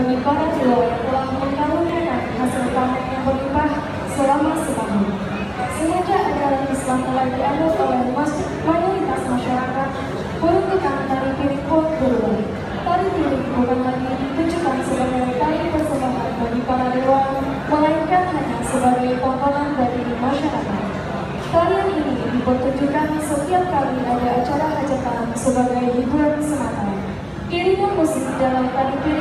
bagi para dewa yang telah mengkaruniakan hasil panen yang berlimpah selama setahun. Semenjak ajaran Islam mulai dianut oleh mayoritas masyarakat, peruntukan tari piring pun berubah. Tari piring bukan lagi ditujukan sebagai tari persembahan bagi para dewa, melainkan hanya sebagai tontonan bagi masyarakat. Tarian ini dipertunjukkan setiap kali ada acara hajatan sebagai hiburan semata. Iringan musik dalam tari piring